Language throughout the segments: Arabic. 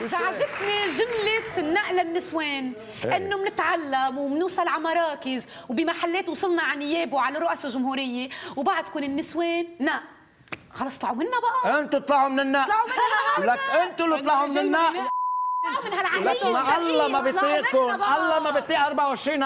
زعجتني جملة النقلة النسوان، انه بنتعلم وبنوصل على مراكز وبمحلات وصلنا على نياب وعلى رؤساء جمهورية، وبعدكم النسوان لا خلص طلعوا منا بقى. انتوا اطلعوا من النق. طلعوا منها لك انتوا اللي طلعوا من النق. طلعوا من هالعملية لك ما الله ما بيطيقكم، الله ما بيطيق 24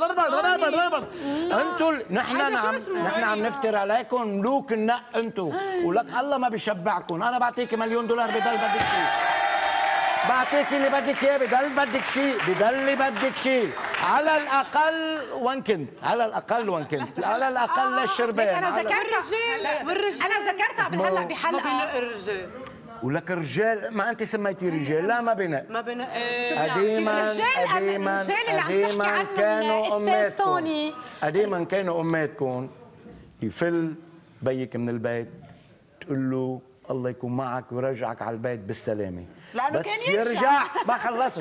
انتوا نحن عم نفتر عليكم ملوك النق انتوا، ولك الله ما بيشبعكم. انا بعطيك $1,000,000 بضل بدك شيء، بعطيك اللي بدك اياه بضل بدك شيء، بضل بدك شيء على الاقل وين كنت، على الاقل وين كنت، على اقل للشربان. انا ذكرتها انا ذكرتها هلا بحلقه ما بينق الرجال. ولك الرجال ما انت سميتي رجال، لا ما بينق. ما بينق قديما كانوا اماتكم، قديما كانوا اماتكم يفل بيك من البيت تقول له الله يكون معك ويرجعك على البيت بالسلامه، لانه بس كان يرجع ما خلصت،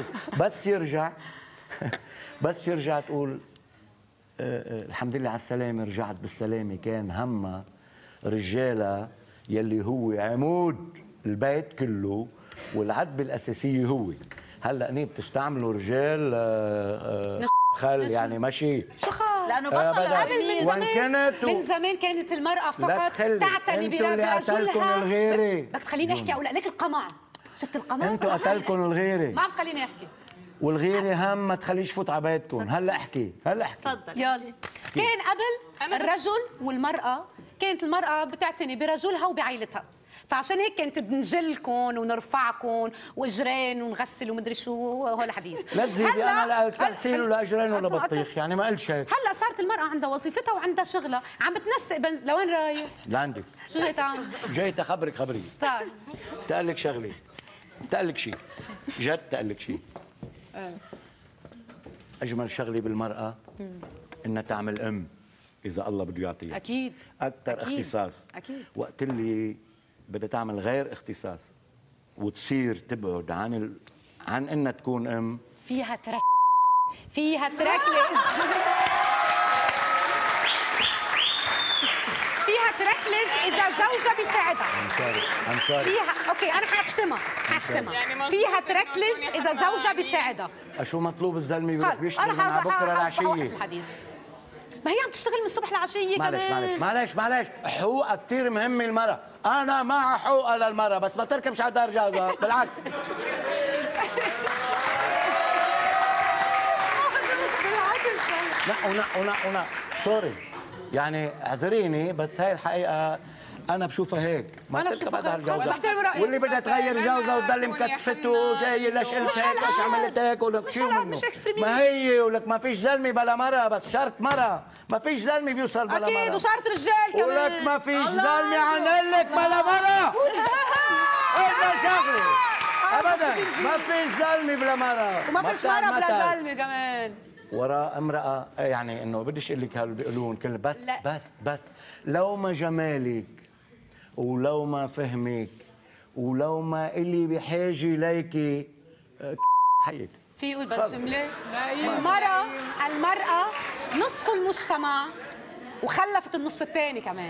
بس يرجع تقول الحمد لله على السلامه رجعت بالسلامه. كان همها رجالها يلي هو عمود البيت كله والعتبه الاساسيه هو. هلا اني بتستعملوا رجال خل يعني ماشي لانه قبل من زمان كانت المرأة فقط تعتني برجلها. الغيرة بدك تخليني احكي اقول لك القمع، شفت القمع؟ انتوا قتلكم الغيرة، ما عم تخليني احكي. والغيرة هم ما تخليش فوت على بيتكم. هلا احكي تفضل. يلا. كان قبل الرجل والمرأة، كانت المرأة بتعتني برجلها وبعائلتها، فعشان هيك كانت نجلكم ونرفعكم واجرين ونغسل ومدري شو هول الحديث. لا تزيدي انا لا تغسيل ولا اجرين ولا بطيخ، يعني ما قلتش هيك. هلا صارت المرأة عندها وظيفتها وعندها شغلها، عم بتنسق لوين رايح؟ لعندك. شو جاي تعمل؟ جاي خبري. تعال تقلك شغلة، تقلك شيء، جد تقلك شيء. أجمل شغلة بالمرأة إنها تعمل أم إذا الله بده يعطيها. أكيد. أكثر اختصاص. أكيد. وقت اللي بدها تعمل غير اختصاص وتصير تبعد عن إنها تكون أم، فيها تركلج إذا زوجها بيساعدها. I'm sorry. فيها أوكي أنا حختمها يعني فيها تركلج إذا زوجها بيساعدها. شو مطلوب الزلمة بيروح بيشتغل منها بكرة العشية؟ ما هي عم تشتغل من الصبح للعشية كمان. معلش حقوقها كثير مهمة المرأة، أنا مع حقوقها للمرأة بس ما تركبش على دار جوزها، بالعكس. نق سوري يعني اعذريني بس هاي الحقيقة أنا بشوفها هيك، ما تركب على دار جوزها، واللي بدها تغير جوزها وتضل مكتفته وجاي ليش قلت هيك ليش عملت هيك ولك شو منه؟ ما هي ولك ما فيش زلمه بلا مرة، بس شرط مرة، ما فيش زلمه بيوصل بلا مرة. أكيد وشرط رجال كمان. ولك ما فيش زلمه عن لك بلا مرة. هيدا شغله أبدا، ما فيش زلمه بلا مرة، وما فيش مرة بلا زلمه كمان. وراء امرأة يعني انه بديش اقول لك بيقولون كل بس لو ما جمالك ولو ما فهمك ولو ما إلي بحاجة ليكي حياتي. في يقول بس جملة المرأة نصف المجتمع وخلفت النص الثاني كمان.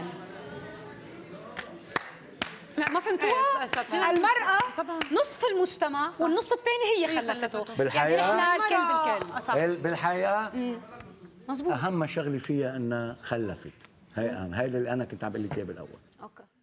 ما فهمتوها؟ المرأة نصف المجتمع والنص الثاني هي خلفته. بالحقيقة يعني احنا الكل بالحقيقة مزبوط. أهم شغلة فيها أنها خلفت. هي اللي أنا كنت عم بقول لك إياه بالأول. اوكي.